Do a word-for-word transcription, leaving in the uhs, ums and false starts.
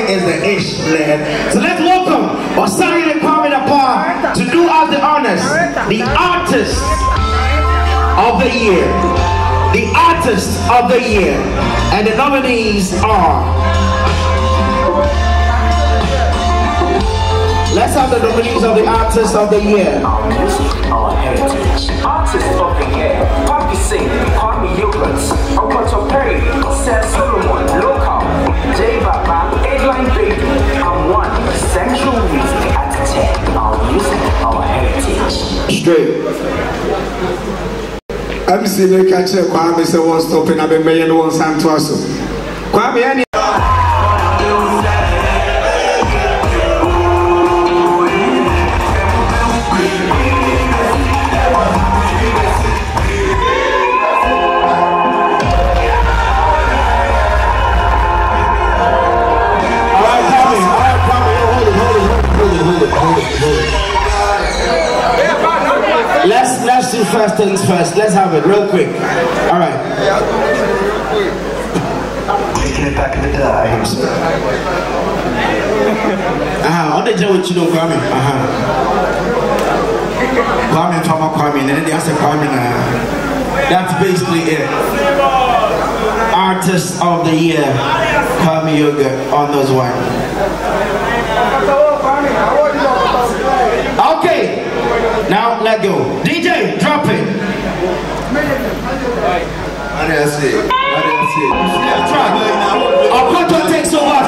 is the ish, man. So let's welcome Osari and Kwame to do us the honors, the artist of the year. The artist of the year. And the nominees are... Let's have the nominees of the artist of the year. Our music, our heritage. Artist of the year. Poppy Sing, Kwame Yogurts, Okoto Perry, Seth Solomon, Local, J Baba, Airline Baby, and one. Central Music at ten. Our music, our heritage. Straight. I'm seeing a catcher, Kwame, so what's stopping up a million one San Tuaso. Kwame, any. Let's let's do first things first. Let's have it real quick. All right. Taking it back in the day. Uh-huh. On the job with you know Kwame. Uh-huh. Kwame from Kwame, and then they say Kwame. That's basically it. Artist of the year, Kwame Yoga on those one. Okay. Now let go. D J, drop it. What else it? What else it? Track. Our control takes over.